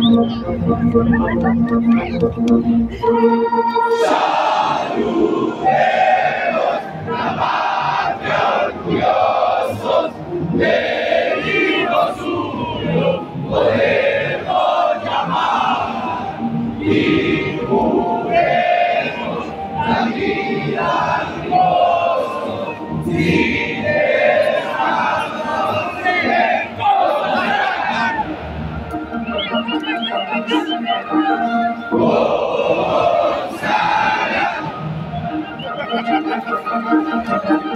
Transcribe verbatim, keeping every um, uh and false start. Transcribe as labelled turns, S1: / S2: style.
S1: orgullosos del himno suyo podemos llamar y juremos la vida y gozo sin descanso, sin gozar.